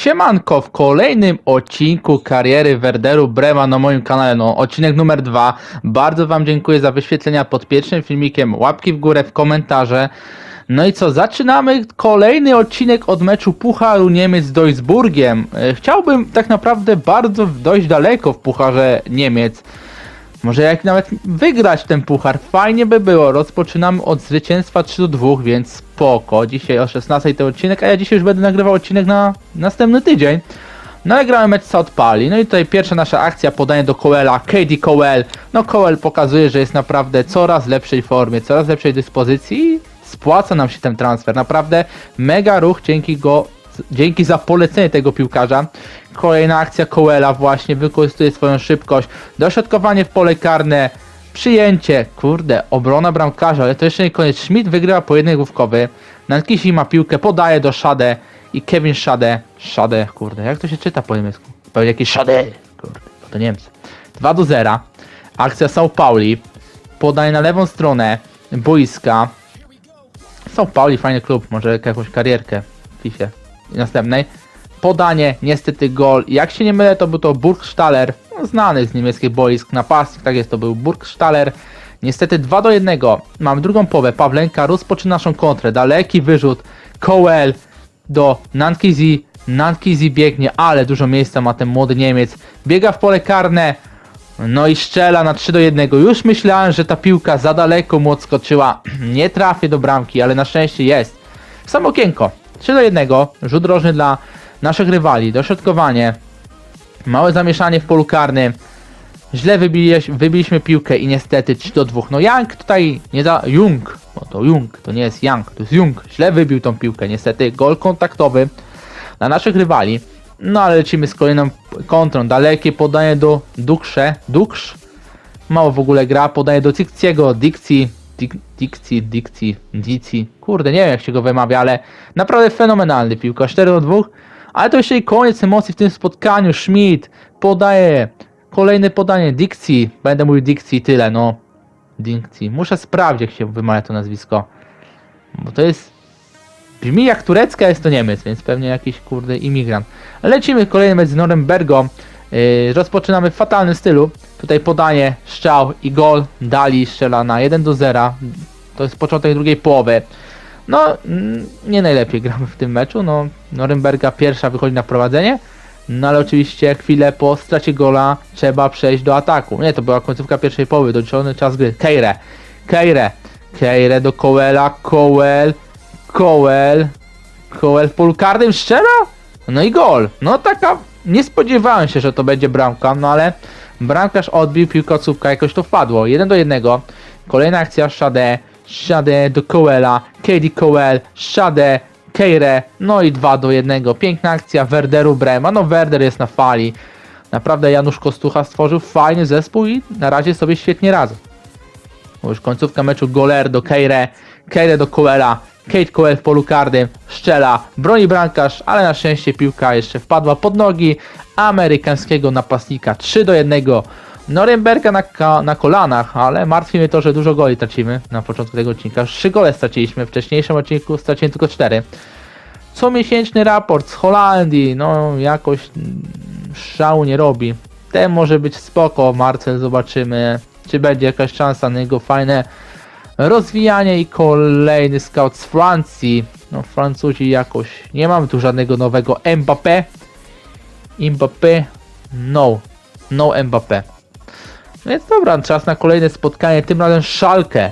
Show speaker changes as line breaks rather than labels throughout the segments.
Siemanko, w kolejnym odcinku kariery Werderu Brema na moim kanale, odcinek numer 2. Bardzo wam dziękuję za wyświetlenia pod pierwszym filmikiem, łapki w górę, w komentarze. No i co, zaczynamy kolejny odcinek od meczu Pucharu Niemiec z Duisburgiem. Chciałbym tak naprawdę bardzo dojść daleko w Pucharze Niemiec. Może jak nawet wygrać ten puchar, fajnie by było. Rozpoczynamy od zwycięstwa 3-2, więc spoko. Dzisiaj o 16 ten odcinek, a ja dzisiaj już będę nagrywał odcinek na następny tydzień. No i gramy mecz South Pali. No i tutaj pierwsza nasza akcja, podanie do Cowella, Katie Cowell. No Cowell pokazuje, że jest naprawdę coraz lepszej formie, coraz lepszej dyspozycji i spłaca nam się ten transfer. Naprawdę mega ruch, dzięki za polecenie tego piłkarza. Kolejna akcja Cowella właśnie, wykorzystuje swoją szybkość. Dośrodkowanie w pole karne. Przyjęcie. Kurde, obrona bramkarza, ale to jeszcze nie koniec. Schmidt wygrywa pojedynek główkowy. Nankisi ma piłkę, podaje do Schade. I Kevin Schade, kurde, jak to się czyta po niemiecku? Pewnie jakiś Schade, kurde, to Niemcy. 2-0. Akcja São Pauli. Podaje na lewą stronę boiska. São Pauli, fajny klub, może jakąś karierkę w FIFA. Następnej. Podanie, niestety gol. Jak się nie mylę, to był to Burgstaller, znany z niemieckich boisk, napastnik, tak jest, to był Burgstaller. Niestety 2-1. Mam drugą połowę. Pawlenka rozpoczyna naszą kontrę. Daleki wyrzut. Cowell do Nankisi. Nankisi biegnie, ale dużo miejsca ma ten młody Niemiec. Biega w pole karne. No i strzela na 3-1. Już myślałem, że ta piłka za daleko mu odskoczyła. Nie trafię do bramki, ale na szczęście jest. Samo okienko. 3-1. Rzut rożny dla naszych rywali. Dośrodkowanie. Małe zamieszanie w polu karnym. Źle wybiliśmy piłkę i niestety 3-2. No Young tutaj nie da... Jung. No to Jung. To nie jest Young. To jest Jung. Źle wybił tą piłkę. Niestety gol kontaktowy dla naszych rywali. No ale lecimy z kolejną kontrą. Dalekie podanie do Duksz. Mało w ogóle gra. Podaje do Dicciego. Dicci. Kurde, nie wiem jak się go wymawia, ale naprawdę fenomenalny piłka. 4-2. Ale to jeszcze i koniec emocji w tym spotkaniu. Schmidt podaje. Kolejne podanie. Dicci. Będę mówił Dicci tyle, no. Dicci. Muszę sprawdzić jak się wymawia to nazwisko. Bo to jest... Brzmi jak turecka, jest to Niemiec, więc pewnie jakiś kurde imigrant. Lecimy kolejny mecz z Norymbergą. Rozpoczynamy w fatalnym stylu. Tutaj podanie, strzał i gol. Dali strzela na 1-0. To jest początek drugiej połowy. No, nie najlepiej gramy w tym meczu. No, Norymberga pierwsza wychodzi na prowadzenie. No ale oczywiście chwilę po stracie gola trzeba przejść do ataku. Nie, to była końcówka pierwszej połowy, doliczony czas gry. Keire do Cowella. Cowell w polu karnym strzela? No i gol. No taka, nie spodziewałem się, że to będzie bramka, no ale bramkarz odbił, piłka od słupka, jakoś to wpadło. 1-1. Kolejna akcja Schade do Cowella, Katie Cowell, Schade, Keire, no i 2-1. Piękna akcja Werderu Brema. No Werder jest na fali. Naprawdę Janusz Kostucha stworzył fajny zespół i na razie sobie świetnie radzą. Bo już końcówka meczu Goler do Keire do Cowella. Kate Cowell w polu karnym strzela, broni bramkarz, ale na szczęście piłka jeszcze wpadła pod nogi amerykańskiego napastnika. 3-1. Norymberga na kolanach, ale martwi mnie to, że dużo goli tracimy na początku tego odcinka. 3 gole straciliśmy, w wcześniejszym odcinku straciłem tylko 4. Comiesięczny raport z Holandii, no jakoś szału nie robi. Ten może być spoko, Marcel, zobaczymy, czy będzie jakaś szansa na jego fajne rozwijanie. I kolejny scout z Francji. No Francuzi jakoś, nie mamy tu żadnego nowego Mbappé. No Mbappé. Więc dobra, czas na kolejne spotkanie, tym razem Schalke.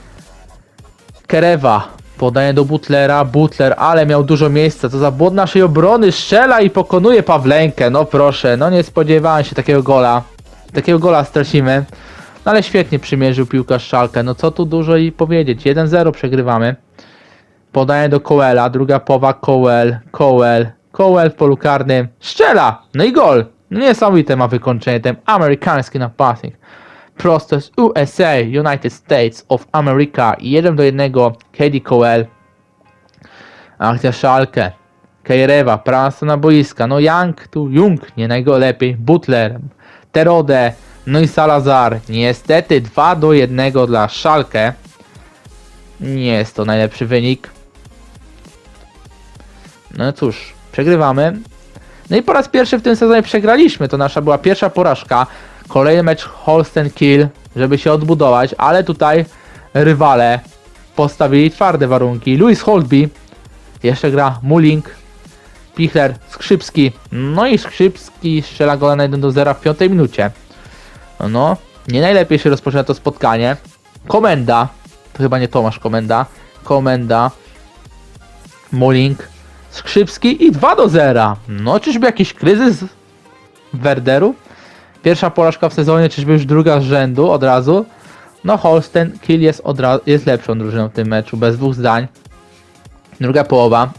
Kerewa podaje do Butler, ale miał dużo miejsca, to za błąd naszej obrony, strzela i pokonuje Pawlenkę. No proszę, no nie spodziewałem się takiego gola stracimy. No ale świetnie przymierzył piłkarz Schalke, no co tu dużo i powiedzieć. 1-0 przegrywamy. Podaje do Cowella, druga połowa Cowell w polu karnym, strzela, no i gol. No niesamowite ma wykończenie ten amerykański napastnik. Prosto z USA, United States of America. 1-1, Katie Cowell. Akcja Schalke. Keirewa, prawa strona boiska. No Jung, nie najlepiej. Butler, Terode, no i Salazar. Niestety 2-1 dla Schalke. Nie jest to najlepszy wynik. No cóż, przegrywamy. No i po raz pierwszy w tym sezonie przegraliśmy, to nasza była pierwsza porażka. Kolejny mecz Holsten Kiel, żeby się odbudować, ale tutaj rywale postawili twarde warunki. Louis Holtby, jeszcze gra Muling, Pichler, Skrzypski. No i Skrzypski strzela gola na 1-0 w 5 minucie. No, nie najlepiej się rozpoczyna to spotkanie. Komenda, to chyba nie Tomasz Komenda. Komenda, Muling, Skrzypski i 2-0. No, czyżby jakiś kryzys Werderu? Pierwsza porażka w sezonie, czyżby już druga z rzędu od razu? No, Holsten Kiel jest lepszą drużyną w tym meczu, bez dwóch zdań. Druga połowa.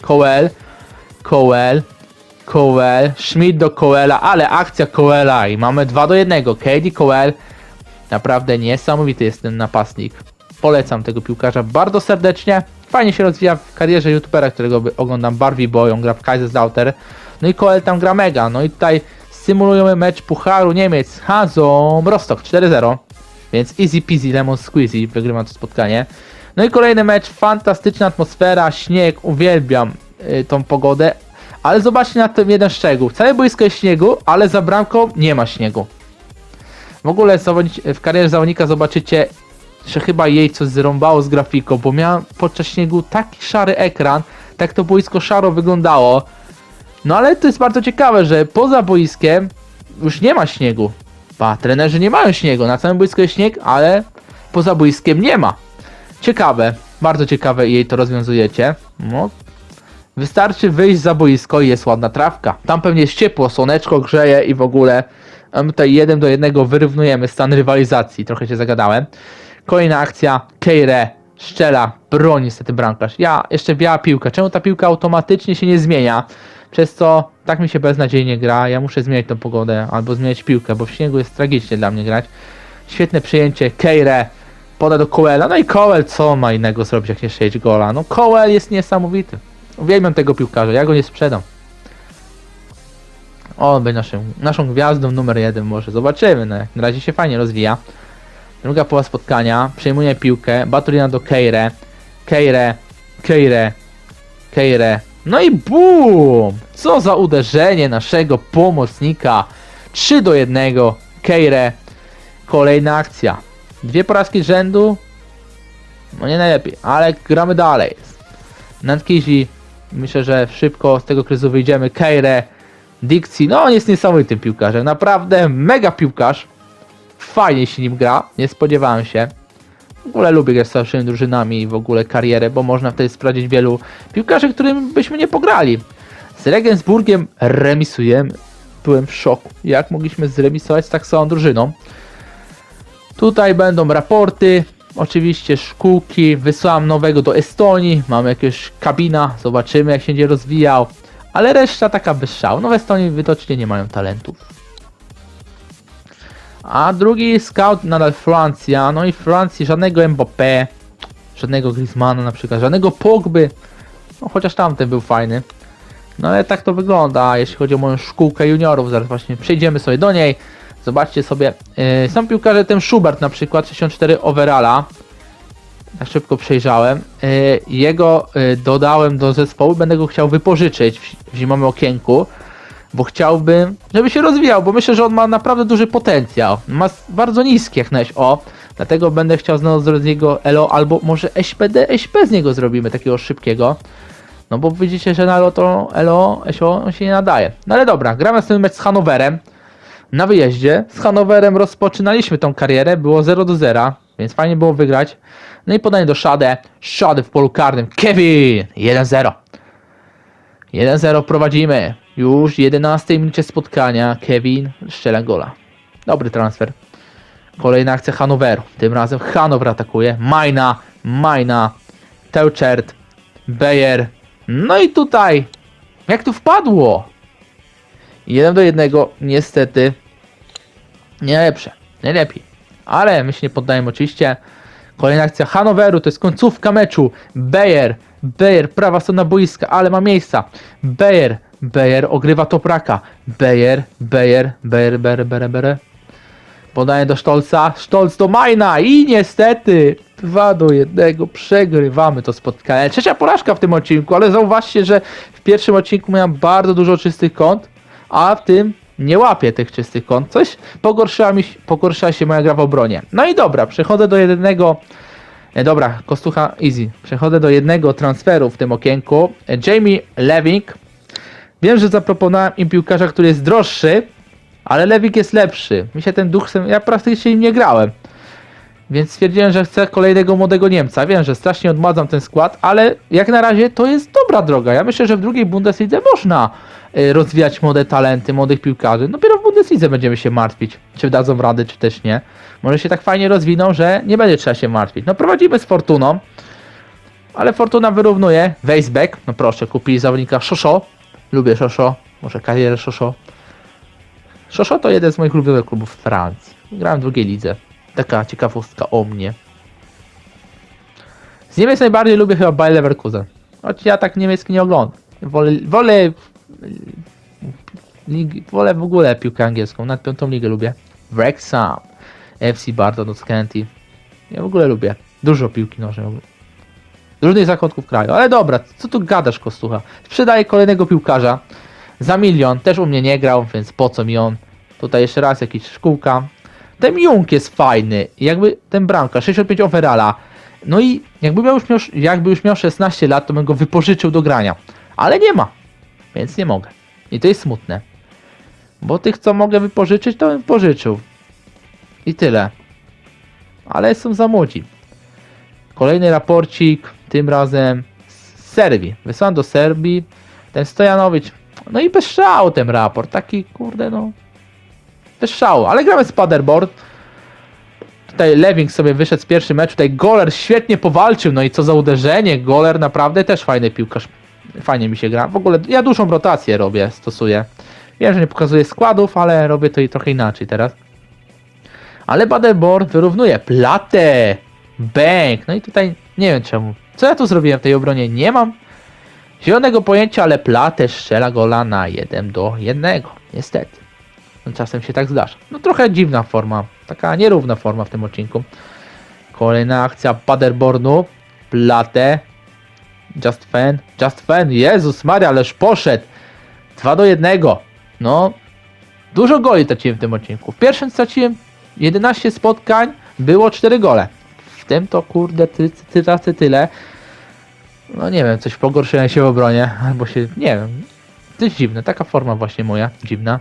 Cowell, Schmidt do Cowella, ale akcja Cowella i mamy 2-1. Katie Cowell, naprawdę niesamowity jest ten napastnik. Polecam tego piłkarza bardzo serdecznie. Fajnie się rozwija w karierze youtubera, którego oglądam, Barbie Boy, on gra w Kaiserslautern. No i Cowell tam gra mega. No i tutaj symulujemy mecz Pucharu Niemiec Hanzą Rostock 4-0. Więc easy peasy lemon squeezy, wygrywam to spotkanie. No i kolejny mecz, fantastyczna atmosfera, śnieg, uwielbiam tą pogodę. Ale zobaczcie na ten jeden szczegół. Całe boisko jest śniegu, ale za bramką nie ma śniegu. W ogóle w karierze zawodnika zobaczycie, że chyba jej coś zrąbało z grafiką, bo miałem podczas śniegu taki szary ekran, tak to boisko szaro wyglądało. No ale to jest bardzo ciekawe, że poza boiskiem już nie ma śniegu. Trenerzy nie mają śniegu, na całym boisku jest śnieg, ale poza boiskiem nie ma. Ciekawe, bardzo ciekawe jej to rozwiązujecie. No. Wystarczy wyjść za boisko i jest ładna trawka. Tam pewnie jest ciepło, słoneczko grzeje i w ogóle. A my tutaj 1-1 wyrównujemy stan rywalizacji. Trochę się zagadałem. Kolejna akcja. Keire strzela, broni niestety bramkarz. Jeszcze biała piłka. Czemu ta piłka automatycznie się nie zmienia? Przez co tak mi się beznadziejnie gra. Ja muszę zmieniać tą pogodę albo zmieniać piłkę, bo w śniegu jest tragicznie dla mnie grać. Świetne przyjęcie. Keire poda do Cowella. No i Cowell co ma innego zrobić jak nie strzelić gola? No Cowell jest niesamowity. Uwielbiam tego piłkarza, ja go nie sprzedam. On będzie naszą gwiazdą numer 1 może. Zobaczymy, no, na razie się fajnie rozwija. Druga połowa spotkania, przejmuje piłkę, Batulina do Keire. No i BUM! Co za uderzenie naszego pomocnika. 3-1, Keire. Kolejna akcja. 2 porażki z rzędu. No nie najlepiej, ale gramy dalej. Nantkizi, myślę, że szybko z tego kryzysu wyjdziemy. Keire, Dixie, no on jest niesamowitym piłkarzem, naprawdę mega piłkarz. Fajnie się nim gra, nie spodziewałem się. W ogóle lubię grać z starszymi drużynami i w ogóle karierę, bo można wtedy sprawdzić wielu piłkarzy, którym byśmy nie pograli. Z Regensburgiem remisujemy. Byłem w szoku, jak mogliśmy zremisować z tak samą drużyną. Tutaj będą raporty. Oczywiście szkółki, wysłałem nowego do Estonii, mamy jakiegoś kabina, zobaczymy jak się będzie rozwijał, ale reszta taka bez szału. No w Estonii widocznie nie mają talentów. A drugi scout nadal Francja, no i w Francji żadnego Mbappé, żadnego Griezmana na przykład, żadnego Pogby, no chociaż tamten był fajny. No ale tak to wygląda, jeśli chodzi o moją szkółkę juniorów, zaraz właśnie przejdziemy sobie do niej. Zobaczcie sobie, są piłkarze, ten Schubert na przykład, 64 overalla, tak szybko przejrzałem, jego dodałem do zespołu, będę go chciał wypożyczyć w zimowym okienku, bo chciałbym, żeby się rozwijał, bo myślę, że on ma naprawdę duży potencjał, ma bardzo niski jak na SO, dlatego będę chciał znowu zrobić z niego ELO, albo może SP z niego zrobimy, takiego szybkiego, no bo widzicie, że na ELO to SO się nie nadaje. No ale dobra, gramy następny mecz z Hannoverem. Na wyjeździe z Hannoverem rozpoczynaliśmy tą karierę, było 0-0, więc fajnie było wygrać. No i podanie do Schade w polu karnym, Kevin, 1-0. 1-0 prowadzimy, już w 11 minucie spotkania, Kevin strzela gola. Dobry transfer. Kolejna akcja Hannoveru, tym razem Hannover atakuje, Majna, Teuchert, Beyer. No i tutaj, jak tu wpadło? 1-1, niestety nie najlepiej, ale my się nie poddajemy oczywiście. Kolejna akcja Hannoveru, to jest końcówka meczu. Beyer, prawa strona boiska, ale ma miejsca. Beyer ogrywa Topraka. Beyer. Podaje do Stolza, Stolz do Majna i niestety 2-1, przegrywamy to spotkanie. Trzecia porażka w tym odcinku, ale zauważcie, że w pierwszym odcinku miałem bardzo dużo czystych kąt, a w tym nie łapię tych czystych kąt. Coś pogorszyła się moja gra w obronie. No i dobra, przechodzę do jednego... Dobra, Kostucha easy. Przechodzę do jednego transferu w tym okienku. Jamie Lewing. Wiem, że zaproponowałem im piłkarza, który jest droższy, ale Lewing jest lepszy. Mi się ten duch... Ja praktycznie im nie grałem. Więc stwierdziłem, że chcę kolejnego młodego Niemca. Wiem, że strasznie odmładzam ten skład, ale jak na razie to jest dobra droga. Ja myślę, że w drugiej Bundeslidze można rozwijać młode talenty, młodych piłkarzy. Dopiero w Bundeslidze będziemy się martwić, czy dadzą radę, czy też nie. Może się tak fajnie rozwiną, że nie będzie trzeba się martwić. No prowadzimy z Fortuną, ale Fortuna wyrównuje. Weisbeck, no proszę, kupili zawodnika Szoszo. Lubię Szoszo, może karierę Szoszo. Szoszo to jeden z moich ulubionych klubów w Francji. Grałem w drugiej lidze. Taka ciekawostka o mnie. Z Niemiec najbardziej lubię chyba Bayer Leverkusen. Choć ja tak niemiecki nie oglądam. Wolę w ogóle piłkę angielską. Nad 5. ligę lubię. Wrexham, FC Barton, Scanty. Ja w ogóle lubię. Dużo piłki nożnej. Z różnych zakątków kraju. Ale dobra, co tu gadasz, Kostucha? Sprzedaję kolejnego piłkarza. Za 1 000 000. Też u mnie nie grał, więc po co mi on? Tutaj jeszcze raz jakiś szkółka. Ten Jung jest fajny, jakby ten bramka, 65 overalla. No i jakby już miał 16 lat, to bym go wypożyczył do grania. Ale nie ma, więc nie mogę. I to jest smutne. Bo tych, co mogę wypożyczyć, to bym wypożyczył. I tyle. Ale są za młodzi. Kolejny raporcik, tym razem z Serbii. Wysłałem do Serbii. Ten Stojanowicz. No i bez szału ten raport. Taki, kurde, no... Bez szału, ale gramy z Paderborn. Tutaj Lewing sobie wyszedł z pierwszy mecz. Tutaj Goller świetnie powalczył. No i co za uderzenie. Goller naprawdę też fajny piłkarz. Fajnie mi się gra. W ogóle ja dużą rotację stosuję. Wiem, że nie pokazuję składów, ale robię to i trochę inaczej teraz. Ale Paderborn wyrównuje. Platę! Bęk! No i tutaj nie wiem czemu. Co ja tu zrobiłem w tej obronie? Nie mam zielonego pojęcia, ale Platę strzela gola na 1-1. Niestety. No, czasem się tak zdarza. No trochę dziwna forma. Taka nierówna forma w tym odcinku. Kolejna akcja Paderbornu. Platę. Just Fan. Jezus Maria, ależ poszedł. 2-1. No. Dużo goli traciłem w tym odcinku. W pierwszym straciłem 11 spotkań. Było 4 gole. W tym to kurde tracę tyle. No nie wiem, coś pogorszyłem się w obronie. Albo się, nie wiem. To jest dziwne. Taka forma właśnie moja. Dziwna.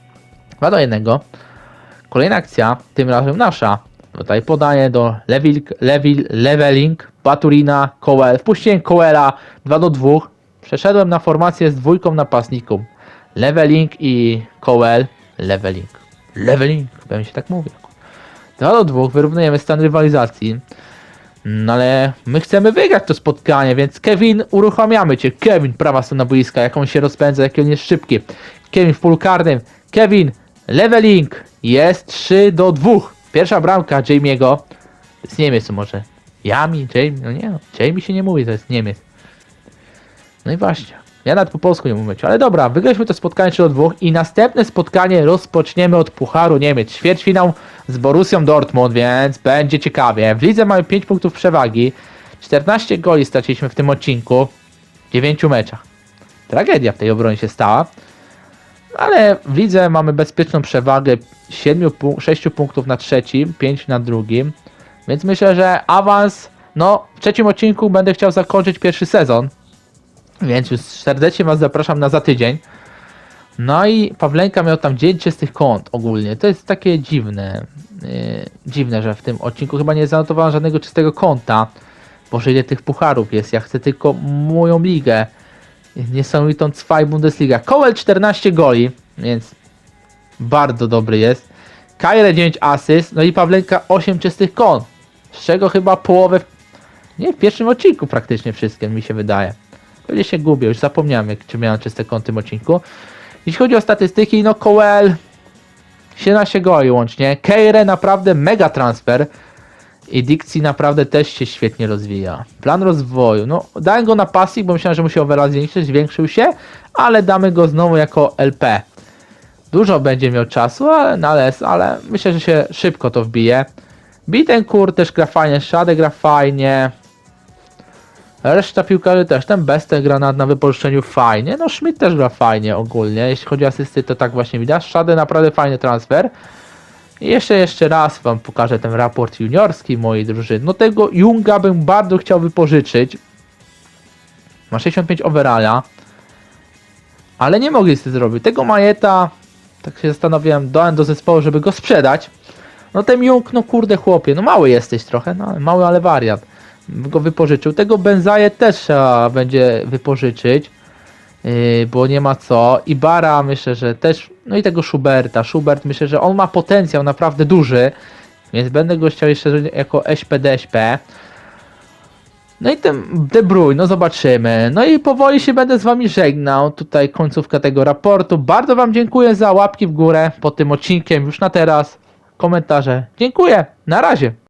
2-1. Kolejna akcja, tym razem nasza. Tutaj podaję do Leveling, Baturina, Kowel. Wpuściłem Kowela 2-2. Przeszedłem na formację z 2 napastników. Leveling i Kowel. Leveling, chyba mi się tak mówi. 2-2, wyrównujemy stan rywalizacji. No ale my chcemy wygrać to spotkanie, więc Kevin, uruchamiamy cię. Kevin, prawa strona boiska, jak on się rozpędza, jak on jest szybki. Kevin w polu karnym. Kevin, Leveling. Jest 3-2. Pierwsza bramka Jamie'ego. To jest Niemiec może. Jamie, no nie no. Jamie się nie mówi, to jest Niemiec. No i właśnie. Ja nawet po polsku nie mówię, ale dobra, wygraliśmy to spotkanie 3-2 i następne spotkanie rozpoczniemy od Pucharu Niemiec. Ćwierćfinał z Borussią Dortmund, więc będzie ciekawie. W lidze mamy 5 punktów przewagi. 14 goli straciliśmy w tym odcinku. W 9 meczach. Tragedia w tej obronie się stała. Ale w lidze mamy bezpieczną przewagę 6 punktów na trzecim, 5 na drugim. Więc myślę, że awans, no w trzecim odcinku będę chciał zakończyć pierwszy sezon. Więc już serdecznie was zapraszam na za tydzień. No i Pawlenka miał tam 9 czystych kąt ogólnie. To jest takie dziwne. Dziwne, że w tym odcinku chyba nie zanotowałem żadnego czystego kąta. Boże, ile tych pucharów jest. Ja chcę tylko moją ligę. Niesamowitą Zwei Bundesliga. Kowel 14 goli, więc bardzo dobry jest. Kajre 9 asyst, no i Pawlenka 8 czystych kąt. Z czego chyba połowę w pierwszym odcinku praktycznie wszystkie mi się wydaje. Pewnie się gubię, już zapomniałem czy miałem czyste kąty w tym odcinku. Jeśli chodzi o statystyki, no Kowel 17 goli łącznie. Kajre naprawdę mega transfer. I Dixie naprawdę też się świetnie rozwija. Plan rozwoju. No, dałem go na pasji, bo myślałem, że musi overall zwiększył się, ale damy go znowu jako LP. Dużo będzie miał czasu, ale myślę, że się szybko to wbije. Bittencourt też gra fajnie, Szade gra fajnie. Reszta piłkarzy też, ten Beste gra na wypożyczeniu fajnie, no Schmidt też gra fajnie ogólnie, jeśli chodzi o asysty to tak właśnie widać, Szade naprawdę fajny transfer. I jeszcze raz wam pokażę ten raport juniorski mojej drużyny, no tego Junga bym bardzo chciał wypożyczyć, ma 65 overalla, ale nie mogli sobie zrobić, tego Majeta, tak się zastanawiałem, dałem do zespołu, żeby go sprzedać, no ten Jung, no kurde chłopie, no mały jesteś trochę, no mały ale wariat. Go wypożyczył. Tego Benzaje też trzeba będzie wypożyczyć, bo nie ma co. Ibara myślę, że też, no i tego Schuberta. Schubert myślę, że on ma potencjał naprawdę duży, więc będę go chciał jeszcze jako SP. No i ten De Bruyne, no zobaczymy. No i powoli się będę z wami żegnał. Tutaj końcówka tego raportu. Bardzo wam dziękuję za łapki w górę pod tym odcinkiem. Już na teraz. Komentarze. Dziękuję. Na razie.